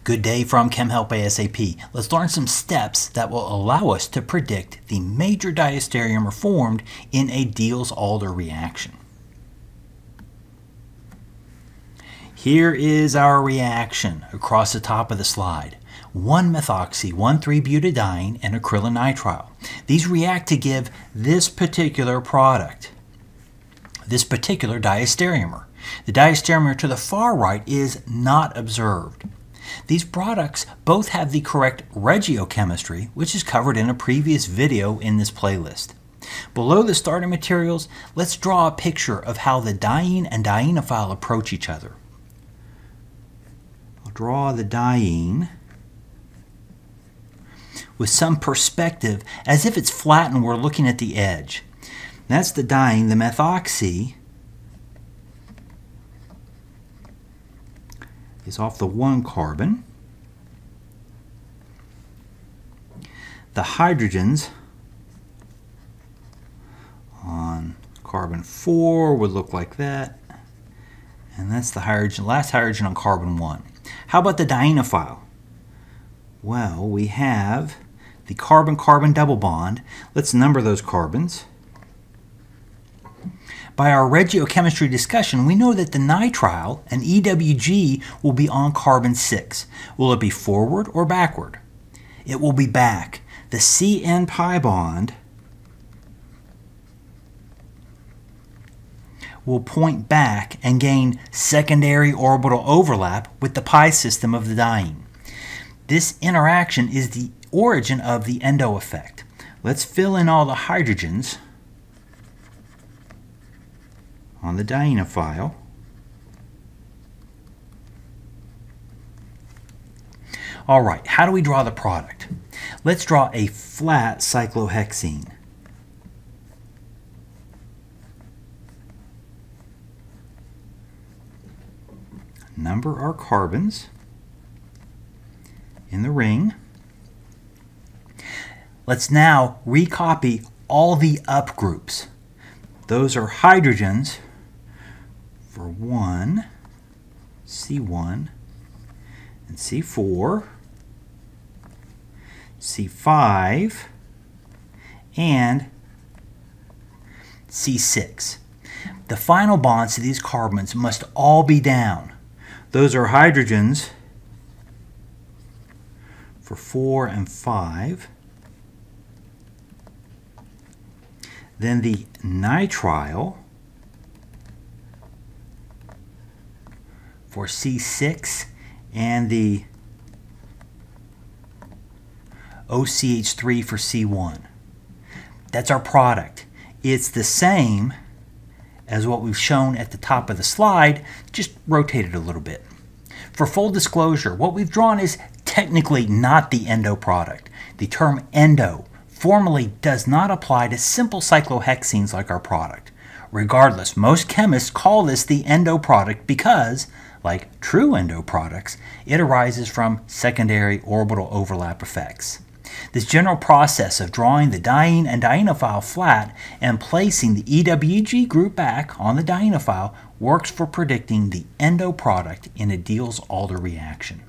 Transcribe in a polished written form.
Good day from Chem Help ASAP. Let's learn some steps that will allow us to predict the major diastereomer formed in a Diels-Alder reaction. Here is our reaction across the top of the slide. 1-methoxy, 1,3-butadiene, and acrylonitrile. These react to give this particular product, this particular diastereomer. The diastereomer to the far right is not observed. These products both have the correct regiochemistry, which is covered in a previous video in this playlist. Below the starting materials, let's draw a picture of how the diene and dienophile approach each other. I'll draw the diene with some perspective as if it's flat and we're looking at the edge. That's the diene. The methoxy is off the 1 carbon. The hydrogens on carbon 4 would look like that. And that's the hydrogen, last hydrogen on carbon 1. How about the dienophile? Well, we have the carbon-carbon double bond. Let's number those carbons. By our regiochemistry discussion, we know that the nitrile, an EWG, will be on carbon 6. Will it be forward or backward? It will be back. The CN pi bond will point back and gain secondary orbital overlap with the pi system of the diene. This interaction is the origin of the endo effect. Let's fill in all the hydrogens on the dienophile. All right, how do we draw the product? Let's draw a flat cyclohexene. Number our carbons in the ring. Let's now recopy all the up groups. Those are hydrogens for 1, C1, and C4, C5, and C6. The final bonds to these carbons must all be down. Those are hydrogens for 4 and 5. Then the nitrile for C6 and the OCH3 for C1. That's our product. It's the same as what we've shown at the top of the slide, just rotated a little bit. For full disclosure, what we've drawn is technically not the endo product. The term endo formally does not apply to simple cyclohexenes like our product. Regardless, most chemists call this the endo product because, like true endo products, it arises from secondary orbital overlap effects. This general process of drawing the diene and dienophile flat and placing the EWG group back on the dienophile works for predicting the endo product in a Diels-Alder reaction.